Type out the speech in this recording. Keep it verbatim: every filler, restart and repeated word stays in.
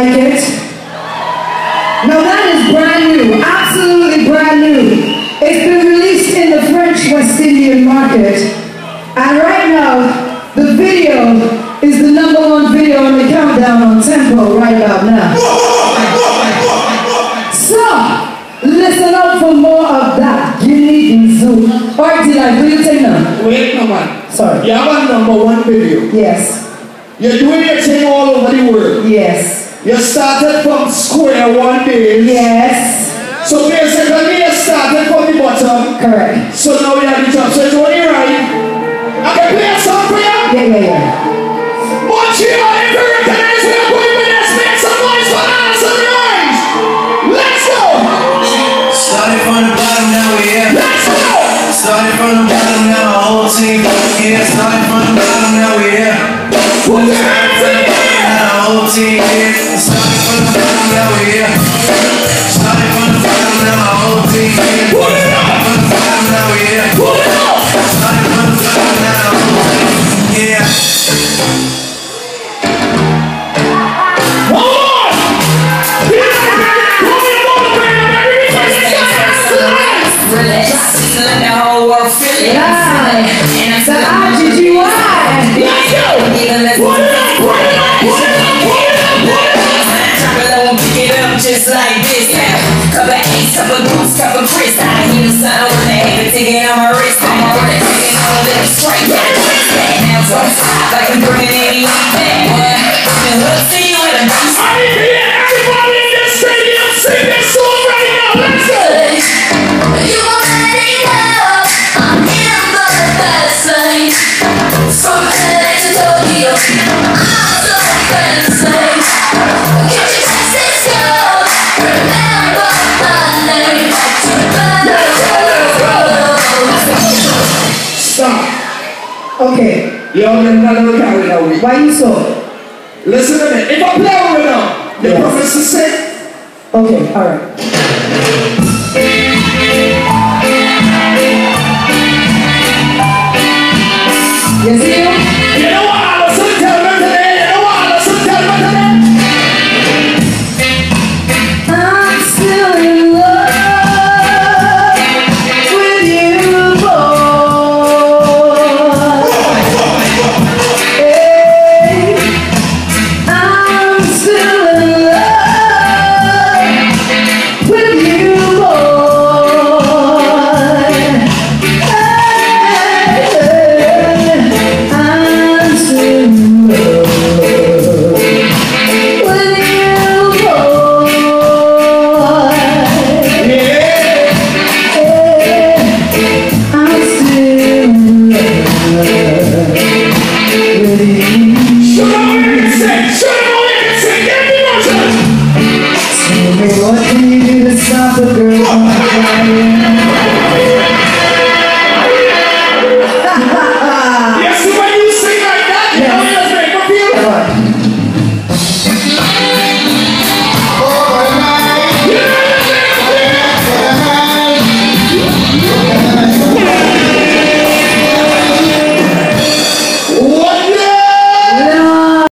like it? Now that is brand new, absolutely brand new. It's been released in the French West Indian market. And right now, the video is the number one video on the countdown on Tempo right about now. So, listen up for more of that. Guinea and Zoo. Alright, T-Life, will you take now? Wait, no man. Sorry. You have a number one video. Yes. You're doing your thing all over the world. Yes. You started from square one day. Yes. So basically you started from the bottom. Correct. So now we have the top. So it's only right. I can play a song for you. Yeah, yeah, yeah. Montreal, if you recognize we are going with this, make some noise for us on the noise. Let's go. Started from the bottom, now we're here. Let's go. Started from the bottom, now our whole team here. Started from the bottom, now we're here. Put your hands in the air. Now our whole team here. Started from the bottom, now we're here. Started from the bottom, now our whole team here. Put it up. Started from the bottom, now we're here. Put it up. Started from the bottom, now our whole team here. Just like this now. Couple eights, couple boots, couple Chris. I hear the sun on the head, taking on my wrist. I'm already taking on a little straight. Now so like I'm bringing anything. The hood scene with a beast. I need to hear everybody in this stadium sing this song right now. Let's go. You already know I'm in the best place. From L A to Tokyo, I'm so fancy. Can't you taste this girl? Remember my name. Stop. Okay. You're not carry that way. Why you so? Listen to me. If I play over now, the Yes. promise to sing. Okay, alright. Yes, you? You know what? I was so tell me today. You know what? I was so tell me today. I'm still in love with you, boy. Hey, I'm still in love with you, boy. Hey, I'm still in love with you, boy. I'm still in love with you. Show them what you can sing. Show them what you can sing. Get the motion. Tell me what can you do to stop a girl from crying?